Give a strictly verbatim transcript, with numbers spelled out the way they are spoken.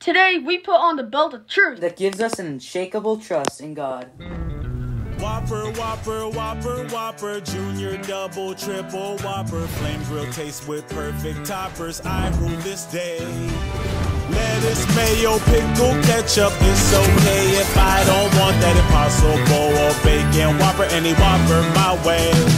Today, we put on the belt of truth that gives us an unshakable trust in God. Whopper, Whopper, Whopper, Whopper, Junior, Double, Triple, Whopper, Flame Grill taste with perfect toppers. I rule this day. Lettuce, mayo, pickle, ketchup, it's okay if I don't want that Impossible or bacon Whopper, any Whopper my way.